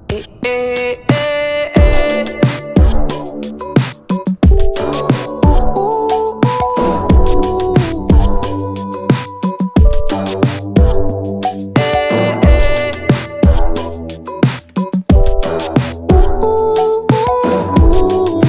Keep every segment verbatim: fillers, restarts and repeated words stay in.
Eh, eh, eh, eh. Ooh, ooh, ooh. Eh, eh. Ooh, ooh.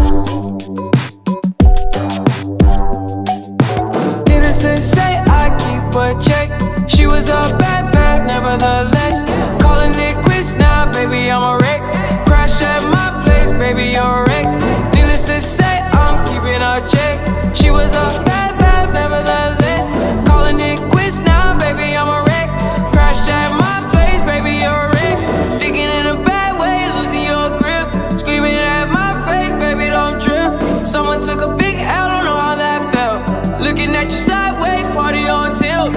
Needless to say, I keep a check. She was a bad, bad, nevertheless. Calling it quits now, baby, I'm a wreck. Crash at my place, baby, you're a wreck. Needless to say, I'm keeping a check. She was a bad, bad, nevertheless. Calling it quits now, baby, I'm a wreck. Crash at my place, baby, you're a wreck. Thinking in a bad way, losing your grip. Screaming at my face, baby, don't trip. Someone took a big L, don't know how that felt. Looking at you sideways, party on tilt.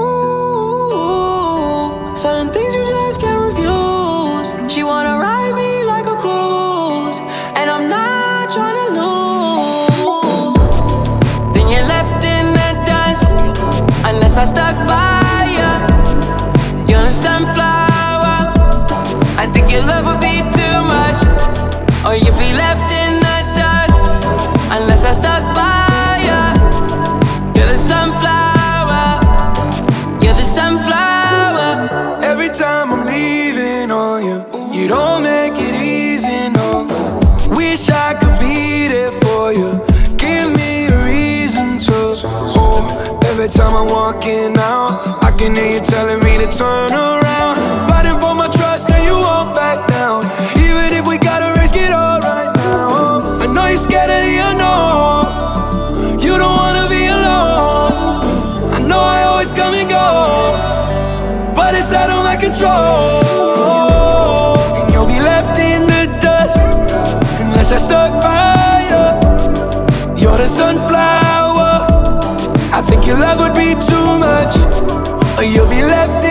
Certain things you just can't refuse. She wanna ride me like a cruise, and I'm not trying to lose. Then you're left in the dust, unless I stuck by ya. You're a sunflower. I think your love would be too much, or you'd be left in the dust, unless I stuck by ya. You're the sunflower. You're the sunflower. Every time I'm leaving on you, you don't make it easy, no. Wish I could be there for you. Give me a reason to. Oh, every time I'm walking out, I can hear you telling me to turn around. Fighting for my trust and you won't back down. Even if we gotta risk it all right now. I know you're scared of the unknown. You don't wanna be alone. I know I always come and go, but it's out of my control. And you'll be left in the dust, unless I stuck by you. You're the sunflower. I think your love would be too much, or you'll be left in